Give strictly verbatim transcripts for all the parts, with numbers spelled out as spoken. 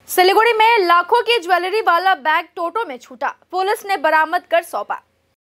सिलीगुड़ी में लाखों की ज्वेलरी वाला बैग टोटो में छूटा, पुलिस ने बरामद कर सौंपा।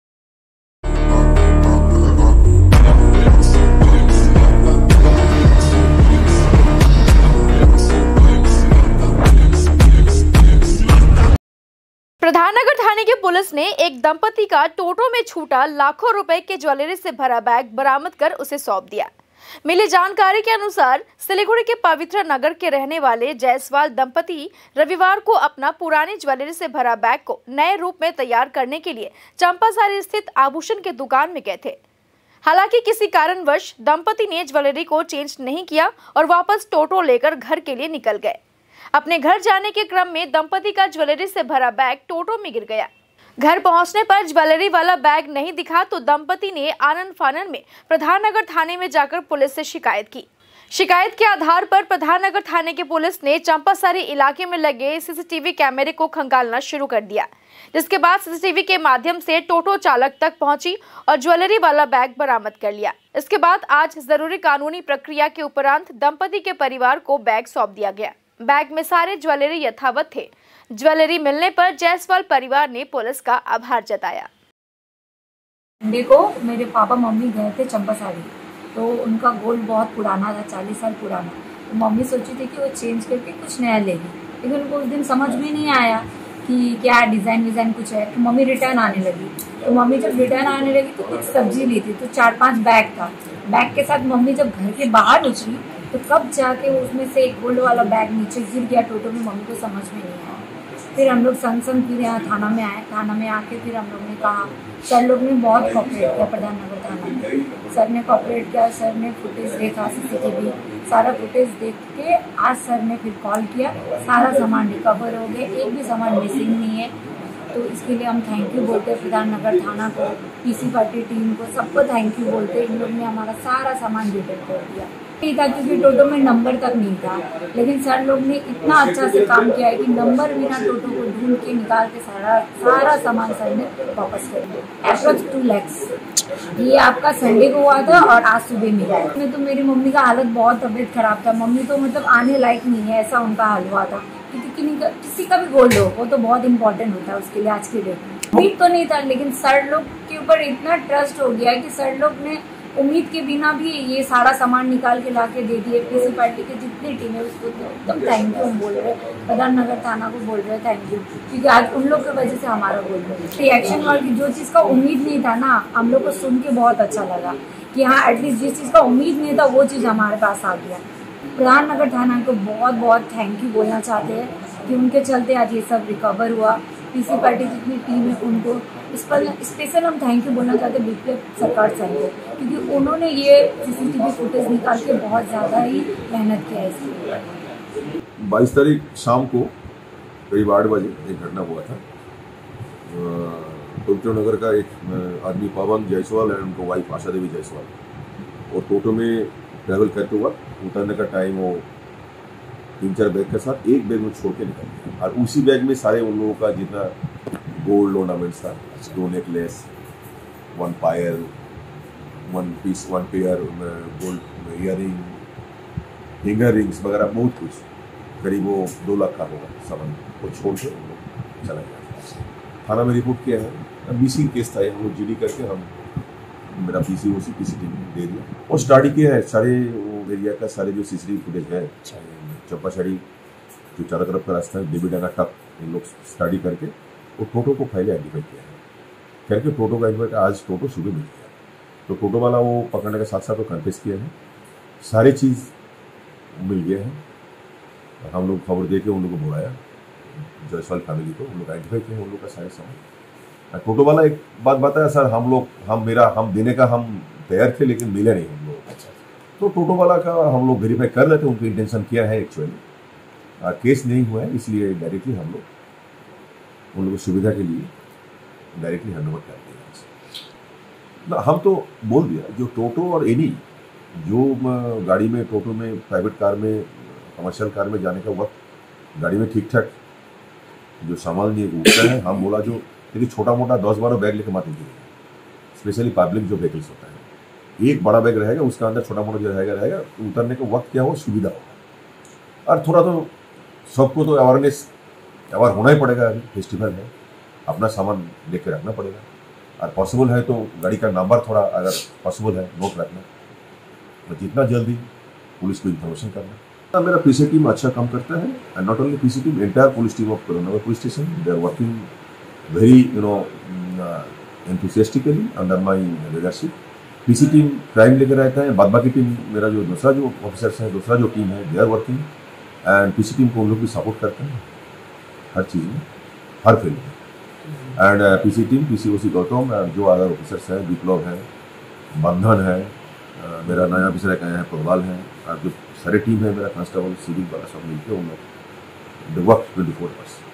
प्रधाननगर थाने की पुलिस ने एक दंपति का टोटो में छूटा लाखों रुपए के ज्वेलरी से भरा बैग बरामद कर उसे सौंप दिया। मिली जानकारी के अनुसार सिलीगुड़ी के पवित्र नगर के रहने वाले जायसवाल दंपति रविवार को अपना पुरानी ज्वेलरी से भरा बैग को नए रूप में तैयार करने के लिए चंपासारी स्थित आभूषण के दुकान में गए थे। हालांकि किसी कारणवश दंपति ने ज्वेलरी को चेंज नहीं किया और वापस टोटो लेकर घर के लिए निकल गए। अपने घर जाने के क्रम में दंपति का ज्वेलरी से भरा बैग टोटो में गिर गया। घर पहुंचने पर ज्वेलरी वाला बैग नहीं दिखा तो दंपति ने आनन फानन में प्रधाननगर थाने में जाकर पुलिस से शिकायत की। शिकायत के आधार पर प्रधाननगर थाने की पुलिस ने चंपासारी इलाके में लगे सीसीटीवी कैमरे को खंगालना शुरू कर दिया, जिसके बाद सीसीटीवी के माध्यम से टोटो चालक तक पहुंची और ज्वेलरी वाला बैग बरामद कर लिया। इसके बाद आज जरूरी कानूनी प्रक्रिया के उपरांत दंपति के परिवार को बैग सौंप दिया गया। बैग में सारे ज्वेलरी यथावत थे। ज्वेलरी मिलने पर जायसवाल परिवार ने पुलिस का आभार जताया। संडे को मेरे पापा मम्मी गए थे चंपासारी, तो उनका गोल्ड बहुत पुराना था, चालीस साल पुराना। तो मम्मी सोची थी कि वो चेंज करके कुछ नया लेगी, लेकिन उनको उस दिन समझ में नहीं आया कि क्या डिज़ाइन विज़ाइन कुछ है। तो मम्मी रिटर्न आने लगी। तो मम्मी जब रिटर्न आने लगी तो कुछ सब्जी ली थी, तो चार पांच बैग था। बैग के साथ मम्मी जब घर के बाहर उछली तो कब जाके उसमें से एक गोल्ड वाला बैग नीचे गिर गया टोटो में, मम्मी को समझ में नहीं आया। फिर हम लोग संग संग फिर यहाँ थाना में आए। थाना में आके फिर हम लोग ने कहा, सर लोग ने बहुत कॉपरेट किया, प्रधाननगर थाना में सर ने कॉपरेट किया। सर ने फुटेज देखा, सीसीटीवी सारा फुटेज देख के आज सर ने फिर कॉल किया, सारा सामान रिकवर हो गया, एक भी सामान मिसिंग नहीं है। तो इसके लिए हम थैंक यू बोलते हैं प्रधाननगर थाना को, पीसी पार्टी टीम को, सबको थैंक यू बोलते हैं। इन लोग ने हमारा सारा सामान रिटर्न कर दिया। नहीं था क्योंकि टोटो में नंबर तक नहीं था, लेकिन सर लोग ने इतना अच्छा से काम किया है कि नंबर बिना टोटो को ढूंढ के निकाल के सारा सारा सामान सर ने वापस कर दिया। Approx two lakhs. ये आपका संडे को हुआ था और आज सुबह मिला है। में तो मेरी मम्मी का हालत बहुत तबीयत खराब था। मम्मी तो मतलब आने लायक नहीं है, ऐसा उनका हाल हुआ था। क्योंकि किसी का भी गोल्ड हो वो तो बहुत इंपॉर्टेंट होता है उसके लिए आज के डेट में। उम्मीद तो नहीं था, लेकिन सर लोग के ऊपर इतना ट्रस्ट हो गया कि सर लोग ने उम्मीद के बिना भी ये सारा सामान निकाल के लाके दे दिए। पीसी पार्टी के जितनी टीम है उसको एकदम थैंक यू हम बोल रहे हैं, प्रधाननगर थाना को बोल रहे हैं थैंक यू, क्योंकि आज उन लोग की वजह से हमारा गोल्ड मिला। रिएक्शन और जो चीज़ का उम्मीद नहीं था ना, हम लोग को सुन के बहुत अच्छा लगा कि हाँ एटलीस्ट जिस चीज़ का उम्मीद नहीं था वो चीज़ हमारे पास आ गया। प्रधाननगर थाना को बहुत बहुत थैंक यू बोलना चाहते हैं कि उनके चलते आज ये सब रिकवर हुआ। पीसी पार्टी जितनी टीम है उनको इस पर स्पेशल हम थैंक यू बोलना चाहते हैं विप्लव सरकार सर को, क्योंकि उन्होंने ये सीसीटीवी फुटेज निकाल के बहुत ज़्यादा ही मेहनत किया है इसके लिए। बाईस तारीख शाम को करीब आठ बजे एक घटना हुआ था। पवित्र नगर का एक आदमी पवन जायसवाल और उनको वाइफ आशा देवी जायसवाल और टोटो में ट्रैवल करते हुआ उतरने का टाइम वो तीन चार बैग के साथ एक बैग में छोड़ के निकल गया और उसी बैग में सारे उन लोगों का जितना गोल्ड ऑर्नामेंट्स था, दो नेकलेस, वन पायल, one piece, one pair gold ear ring, finger rings वगैरह बहुत कुछ, करीब वो दो लाख का होगा सामान, वो छोड़ के उन लोग चला गया। थाना में रिपोर्ट किया है, मिसिंग केस था, हम लोग जीडी करके हम मेरा पीसी ओसी पीसी टीम दे दिया और स्टडी किया है सारे वो एरिया का, सारे जो सीसीटीवी फुटेज है चंपासारी जो चारों तरफ का रास्ता है देवीडांगा तक, इन लोग स्टडी करके वो टोटो को पहले आइडेंटिफाई किया है करके टोटो का आइडेंटिफाई आज टोटो सुबह मिल गया। तो टोटो वाला वो पकड़ने के साथ साथ वो कन्फेस किया है, सारी चीज़ मिल गया है। हम लोग खबर दे के उन लोग को बुलाया, जायसवाल फैमिली को, उन लोग आइडेंटिफाई किए उन लोग का सारे सामान। टोटो वाला एक बात बताया, सर हम लोग हम मेरा हम देने का हम तैयार थे लेकिन मिले नहीं हम लोग। तो टोटो वाला का हम लोग वेरीफाई कर लेते, उनकी इंटेंशन क्या है एक्चुअली, केस नहीं हुआ है इसलिए डायरेक्टली हम लोग उन लोगों की सुविधा के लिए डायरेक्टली हैंड ओवर कर दिया। हम तो बोल दिया जो टोटो और एनी जो गाड़ी में टोटो में प्राइवेट कार में कमर्शियल कार में जाने का वक्त गाड़ी में ठीक ठाक जो सामान नहीं उठता है, हम बोला जो लेकिन छोटा मोटा दस बारह बैग लेके मत उठिए, स्पेशली पब्लिक जो व्हीकल्स होता है, एक बड़ा बैग रहेगा उसका अंदर छोटा मोटा जो रहेगा रहेगा उतरने का वक्त क्या हो सुविधा हो। और थोड़ा तो सबको तो अवेयरनेस अवेयर होना ही पड़ेगा। अभी फेस्टिवल है, अपना सामान लेके रखना पड़ेगा, और पॉसिबल है तो गाड़ी का नंबर थोड़ा अगर पॉसिबल है नोट रखना, तो जितना जल्दी पुलिस को इन्फॉर्मेशन करना। हाँ, मेरा पीसी टीम अच्छा काम करता है, and not only PC team, entire police team of Karonagar police station, they are working very you know enthusiastically under my leadership. PC team crime लेकर रहता है, बाद बाकी टीम मेरा जो दूसरा जो ऑफिसर्स है, दूसरा जो टीम है, they are working, and PC team को उन लोग भी सपोर्ट करते हैं हर चीज़ में, हर फील्ड में। And PC team, PC OC Gautam, जो अदर ऑफिसर्स हैं, विप्लव है, बंधन है, uh, मेरा नया ऑफिसर एक आया है, प्रवाल है, और जो सारे टीम है मेरा कांस्टेबल सिविल वाला सब मिलकर उन लोग वर्क ट्वेंटी फोर आवर्स।